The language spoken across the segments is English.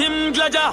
Nim Glaja.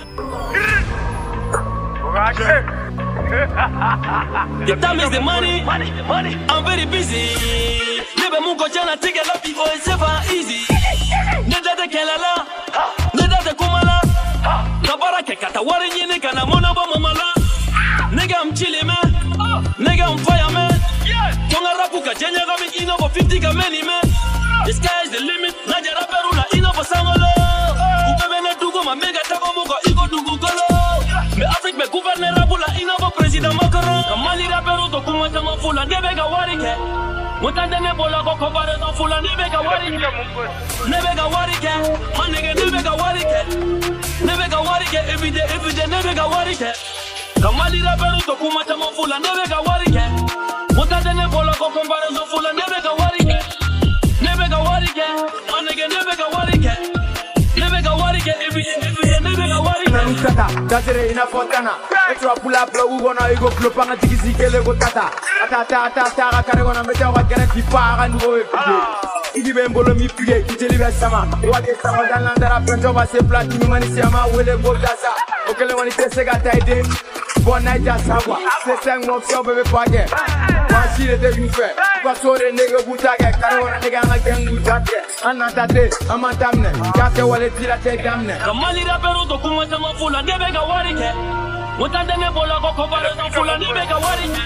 The time is the money. I'm very busy. Never mungo jana take a lot before it's ever easy. Neda de kelala, neda de kumala. Kabara ke katawari nyine kana mona ba mamala. Nigga I'm chilling man, nigga I'm fire man. Tonga rapu ka jenya kami ino for 50 kameni man. The sky is the limit. Najara peru na ino for sangolo. Ukebe na dugo ma mega tako mugo iko dugo golo. Me Afrique me gouverneur abula ino for president Macron. Kamali raperu to kuma tama fula nebega warike. Mutande ne bola ko kobare to fula nebega warike. Nebega warike. Man nigga nebega warike. Nebega warike every day nebega warike. Kamali raperu to kuma tama fula nebega warike. Mutande ne bola ko kobare to fula nebega warike. Nebega warike. Man nigga nebega warike. Nebega warike every day nebega warike. Dajere ina fotana etwa pula pula ugona igo klopanga tikizikele go tata ata kare gona meta wa gana tipara ngo epide idi bembolo mi pige kiteli ba sama wade sama dan landara pento ba se platini mani siama wele go dasa okele wani tesega taide bon night asagwa se sang mo fio bebe page wa sire de yufe kwa sore nege butage kare gona nege anga gengu tate anatate amatamne yake wale tira te damne kamali rapero to kuma tama fula nebega warike mutande ne bola ko kobare to fula nebega warike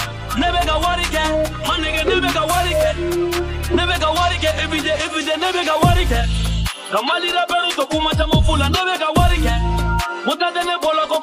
man nigga nebega warike every day nebega warike kamali rapero to kuma tama fula nebega warike mutande ne bola ko